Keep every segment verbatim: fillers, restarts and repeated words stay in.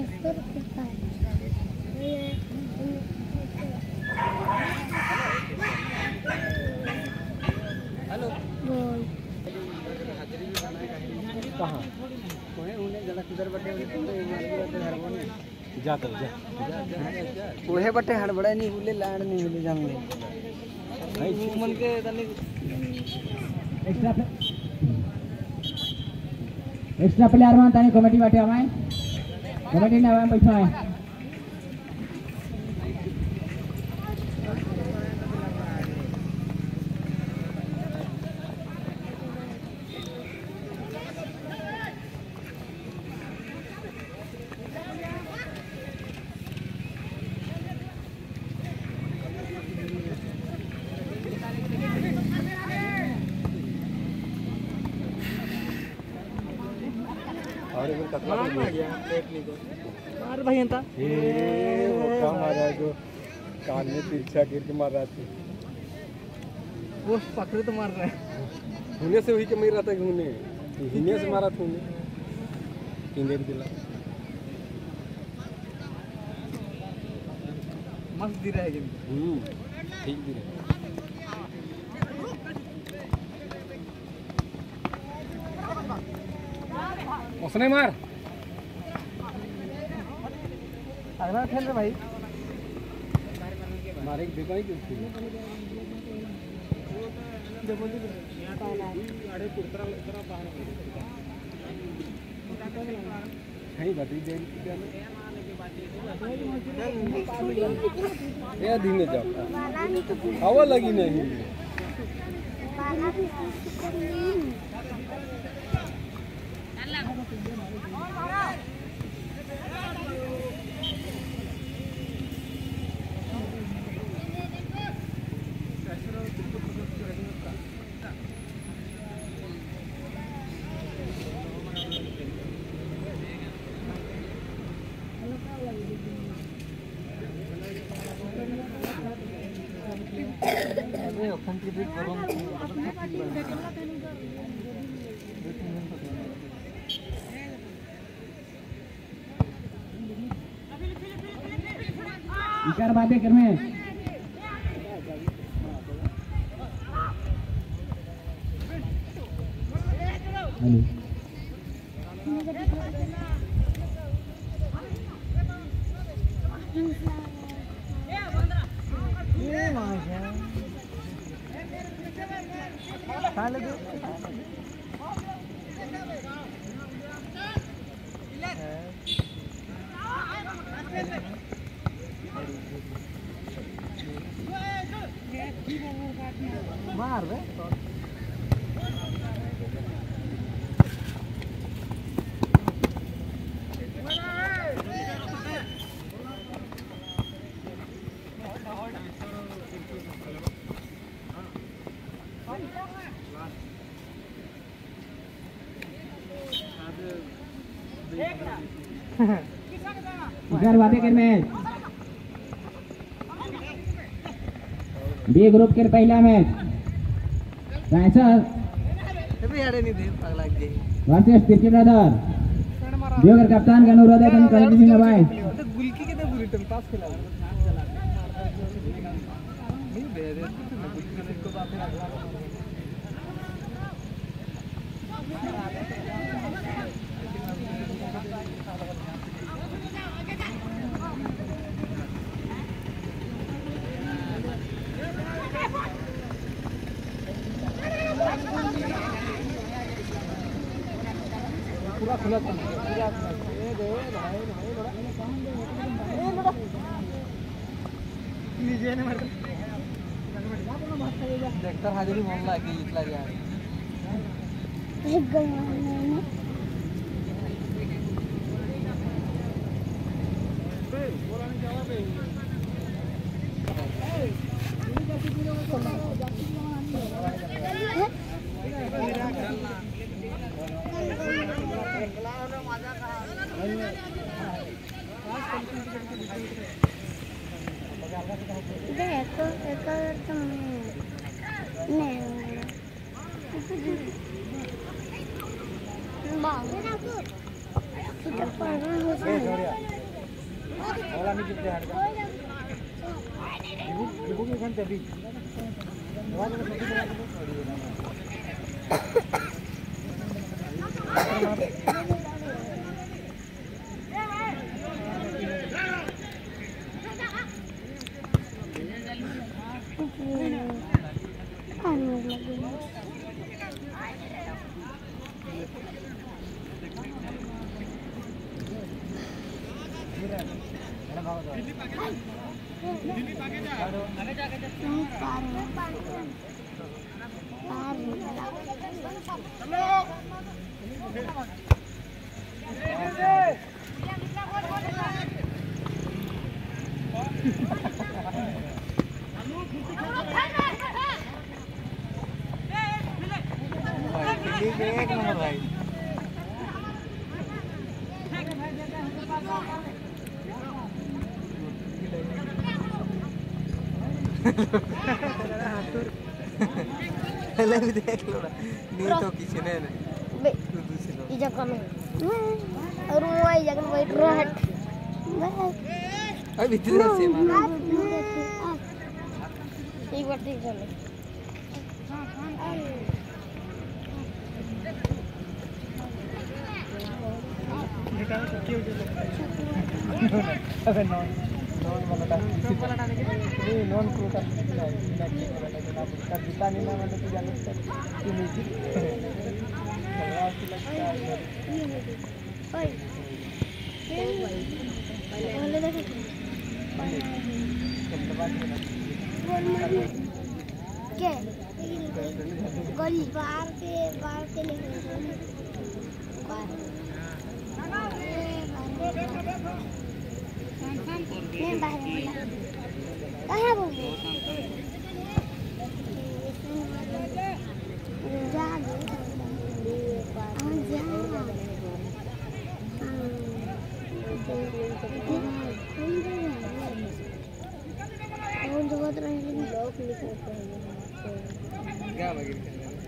hello बोल कहाँ कोई उन्हें जरा किधर बैठे हुए जाता जा कोहे बैठे हड़बड़ा नहीं बोले लाड़ नहीं मिले जाएंगे भाई मन के तने एक्स्ट्रा एक्स्ट्रा प्लेयर मान तानी कमेटी बैठे हमारे कमेटी ने हमारे बैठा है मार भाई अंता ये वो काम आ रहा है जो कान में तिरछा गिर के मार रहा था वो पकड़े तो मार रहा है होने से वही के मार रहा था घूमने हिने से मारा था उन्हें किंदे दिला मस्त दी रहा है गेम हम्म ठीक दी रहा उसने मार अगला खेल रहे भाई मारे की देखो ही क्यों नहीं बात ये धीमे जाओ हवा लगी नहीं इकार बातें कर में मार बे इकार बातें कर में बी ग्रुप के पहला मैच राइसर अबे यार नहीं दे पगला के वर्सेस तिरकी ब्रदर देवगर कप्तान का अनुरोध है तुम कमेटी सिंह भाई तो गुलकी के तो बुरी तुम पास खेला नहीं दे दे तो गुलकी को बात है पूरा खुला था पूरा ए दे भाई भाई बड़ा ए बड़ा नीचे ने मार देखता हाजिरी मन लागे इतला गया एक गया बे बोला नहीं जवाब है देखो एक तुम नहीं बाबू ना को सुपर हो वाला नहीं कितने हट का इबू इबू के खान तभी वाला में छोटी बड़ा तो बड़ी है एक नंबर भाई ले भी देख लो नहीं तो किसी ने बे इजा कम और वो आई जगन वेट रहट अभी इतने से मारा एक बार ठीक चलो अबे नॉन नॉन वाला किसी वाला डालने के नहीं नॉन क्रू का का जीता नहीं ना मतलब तू जाने से तू नहीं चला की लगता है ओए पहले देखो क्या गोली बाहर के बाहर के लिए नहीं बाहर कहाँ बोल जा क्या वगैरह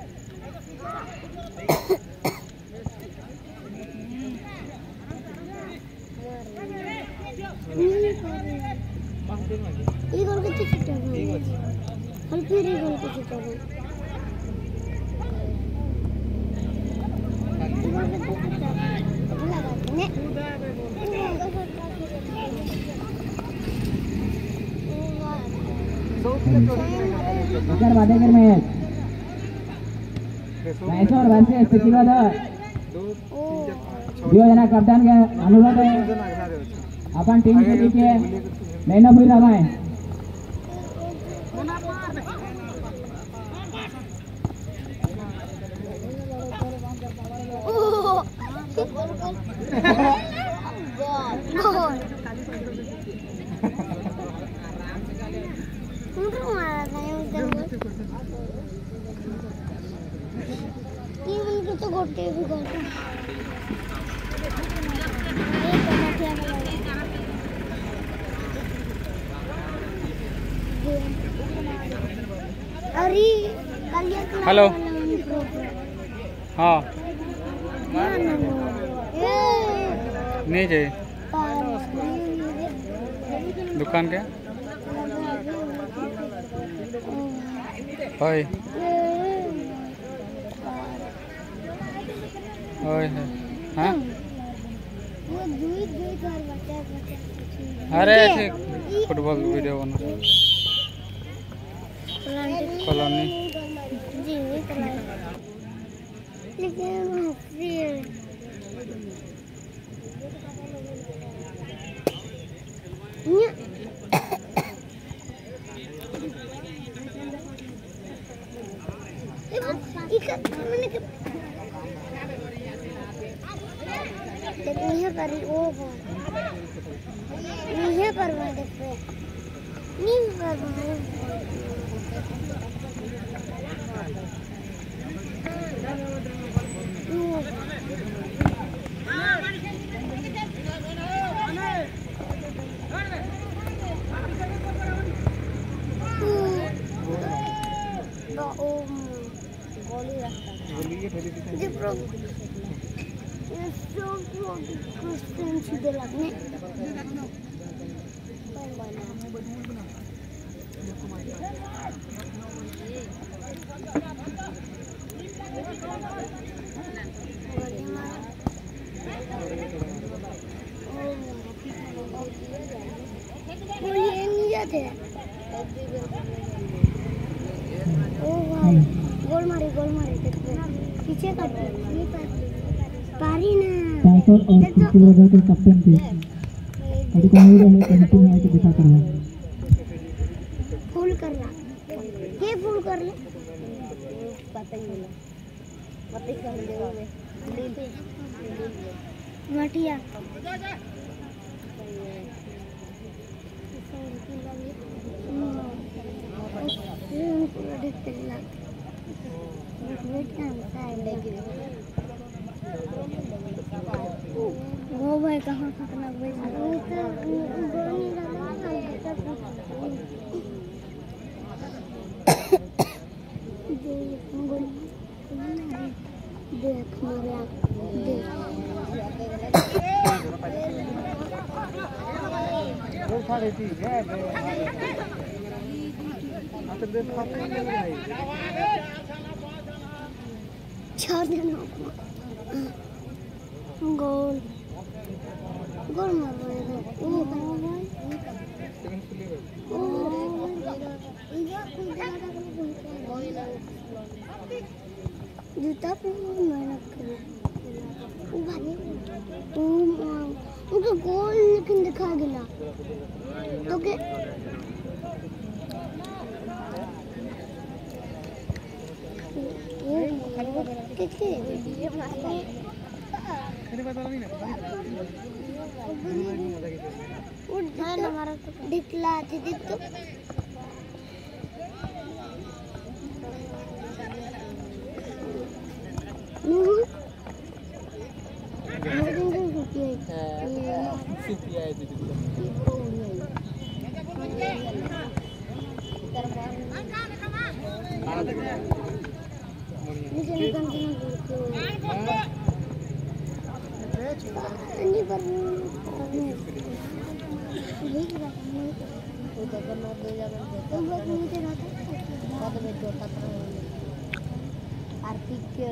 ये गोल के चिट्टा है हम फिर ये गोल के चिट्टा है इधर वादेकर में मैसूर वर्सेस सिकिवादर दो जना कप्तान के अनुरोध है अपन टीम के लिए मैन ऑफ द मैच तो गोटे भी गोल अरे हेलो हाँ नहीं चाहिए दुकान क्या ओए ओए हाँ अरे ऐसे फुटबॉल वीडियो बना कॉलोनी यहाँ पर वो यहाँ पर देखो नीम पर वो ये नहीं जाते ओ भाई गोल मारे गोल मारे पीछे काट पारी ना ट्रांसफर और इसकी वजह से कैप्टन थे अभी कहीं रहे कहीं में आके दिखा कर रहा फुल कर रहा ये फुल कर ले पता ही नहीं मत ही कर दे में मटिया वो भाई कहाँ खतना भाई देख मेरा देख वो साढ़े तीन है तो देख पाते नहीं भाई चार दिन गोल गोल मार रहे हैं ओ ओ जूता पे मेहनत करो ओ भाई ओ उनका गोल लेकिन दिखा गया तो के कितने मेरे पता नहीं ना उठ जाए ना हमारा दिखला थी दिख तो नहीं लेकिन जो सुखी है सुखी है दीदी नीचे निकल के नहीं पर नहीं कर तो तो करना दे जाना तो लोग नीचे रहते बाद में जोता था आर्थिक के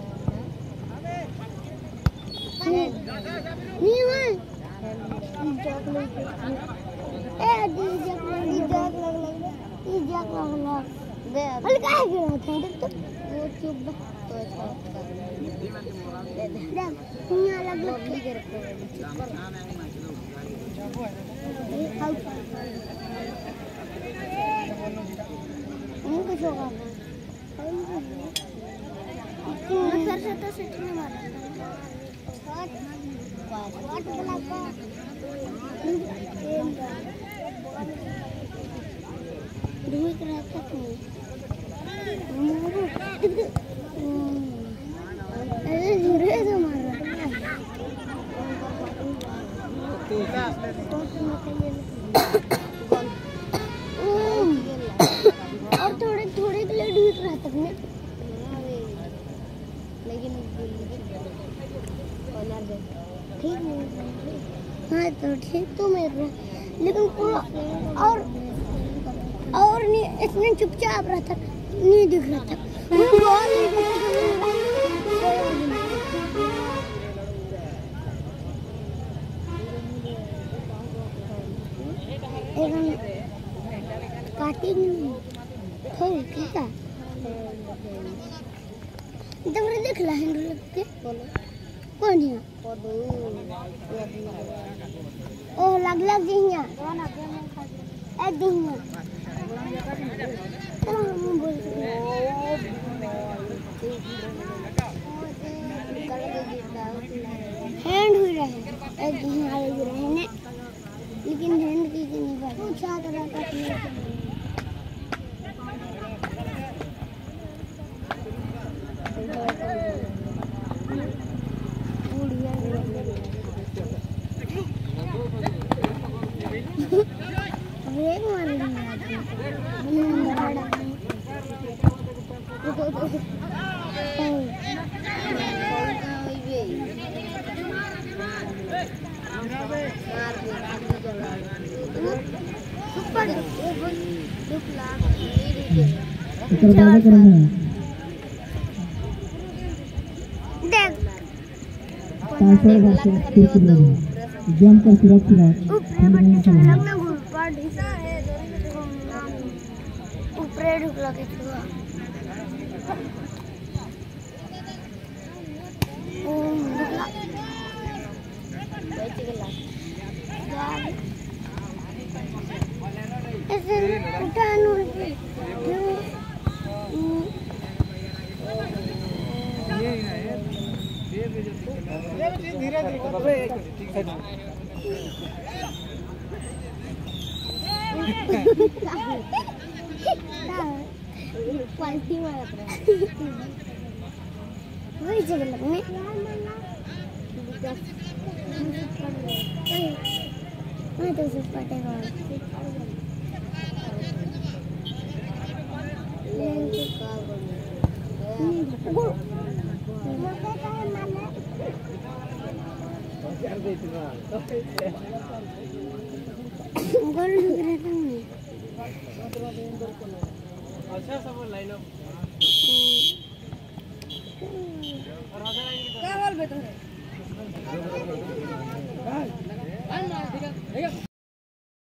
नहीं हुआ जग लग ए दी जग लग जग लग लग ई जग लग लग दे हल्का है गिरा था तो वो चुप तो ऐसा दे दे यहाँ लग लग के गिर पे ये खाओ इनको जो करना मैं फिर से तो सिट नहीं मारा शॉट शॉट लगा दूर रहता था अरे धीरे से मारा और थोड़े थोड़े के लिए ढूंढ रहा था मैं लेकिन ठीक है हाँ तो ठीक तो मेरा लेकिन पूरा और और नहीं इसमें चुपचाप रहा था नहीं दिख रहा था काटी नहीं हो क्या इधर देख ला हैंडल के कौन है ओ लग लग जिया ए दिया चलो हम बोल हैंड हुई रहे एक दिया आ रहे हैं लेकिन हैंड की नहीं बात पूछा तरह का ब्रेक मार रही है इतर बाबा करेंगे देख ट्रांसफर वर्षन स्थिर करेंगे गेम का सुरक्षा ऊपर बटन से लगना घुल पड़ ऐसा है ऊपर ढुक लगे छुआ ओ ढुकला बैठ गया यार ऐसे उठानो धीरे धीरे ठीक है क्वालिटी वाला वही जगह में मैं तो सिर्फ पटेगा गोल लग रहा था मुझे अच्छा सब लाइन अप क्या बोल बेटा